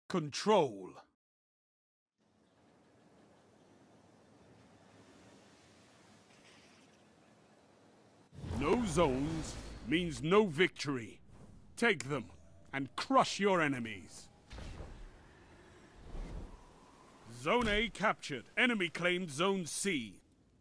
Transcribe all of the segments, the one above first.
Control. No zones means no victory. Take them and crush your enemies. Zone A captured. Enemy claimed Zone C.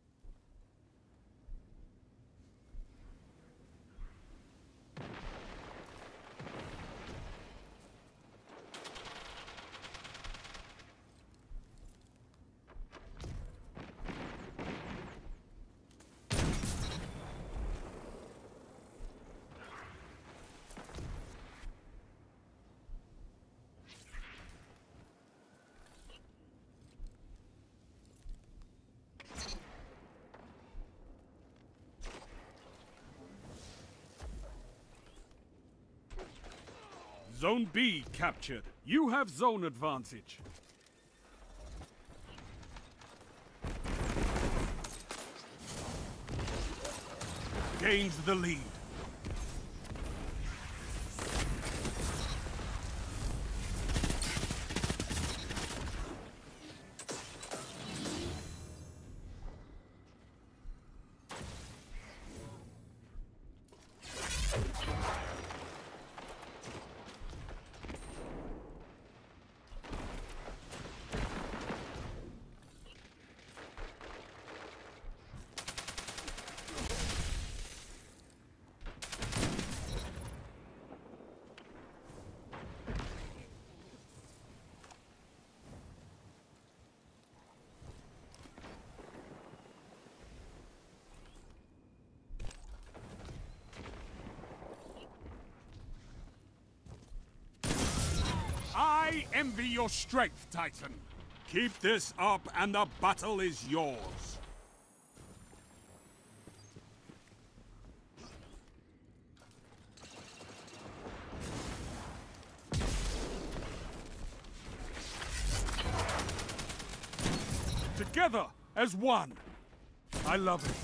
Zone B captured. You have zone advantage. Gains the lead. I envy your strength, Titan. Keep this up and the battle is yours. Together as one. I love it.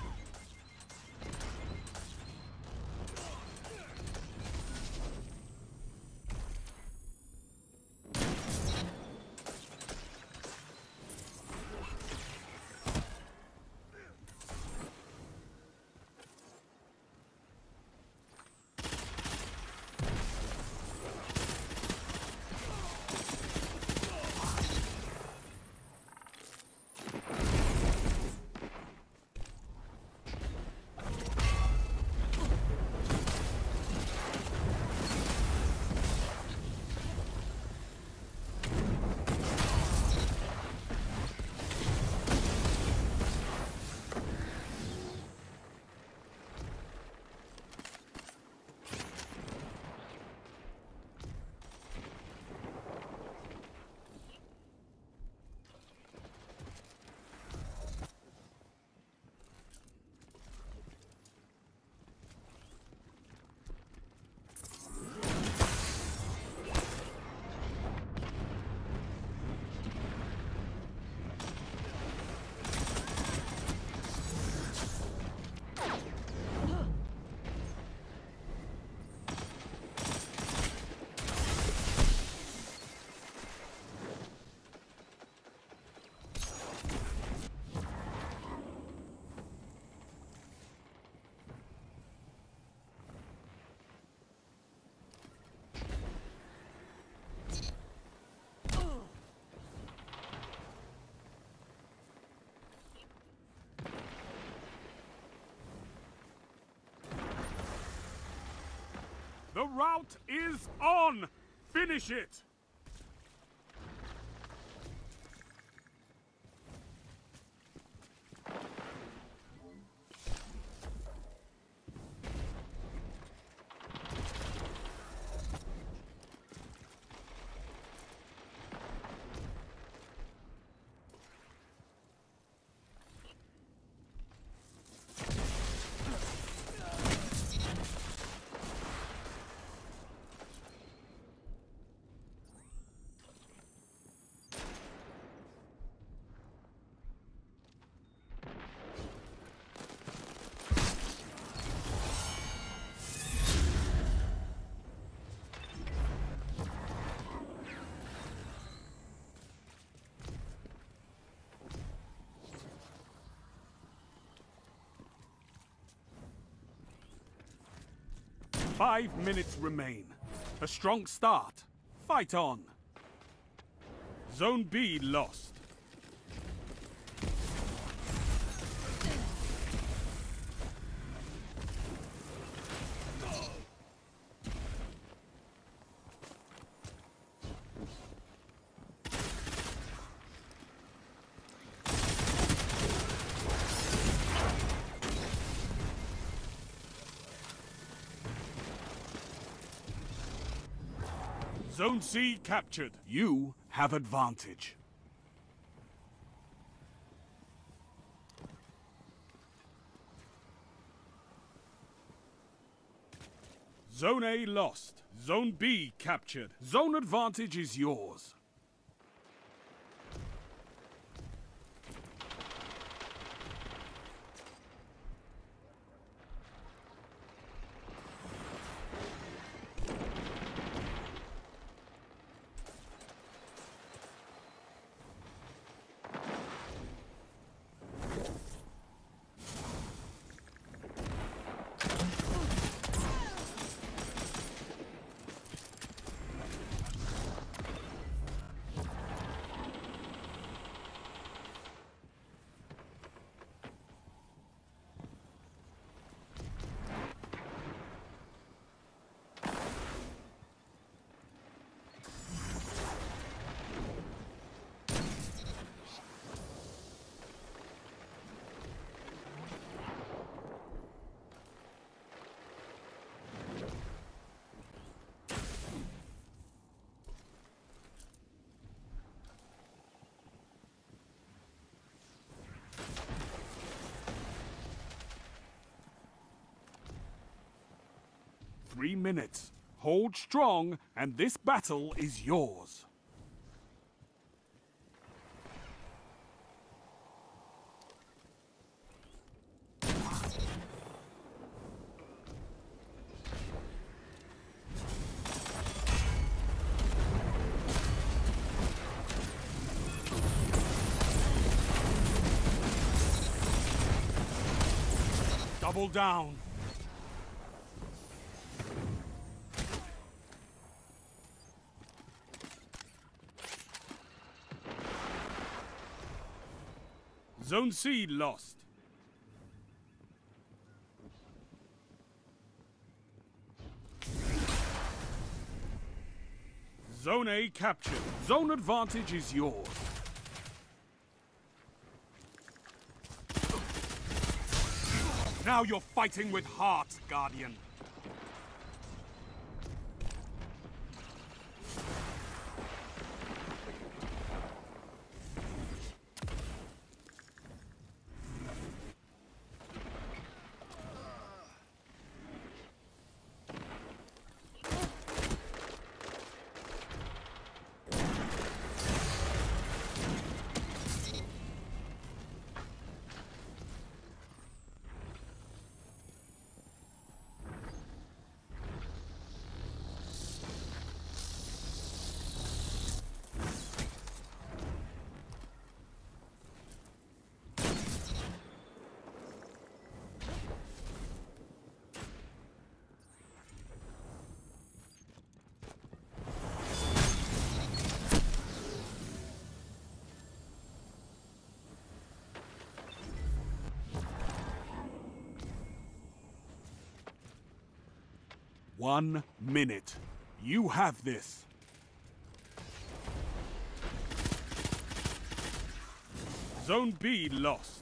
The rout is on! Finish it! 5 minutes remain. A strong start. Fight on. Zone B lost. Zone C captured. You have advantage. Zone A lost. Zone B captured. Zone advantage is yours. Three minutes. Hold strong, and this battle is yours. Double down. Zone C lost. Zone A captured. Zone advantage is yours. Now you're fighting with heart, Guardian. One minute. You have this. Zone B lost.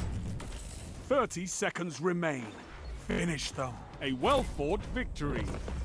"30 seconds remain. Finish them. A well-fought victory.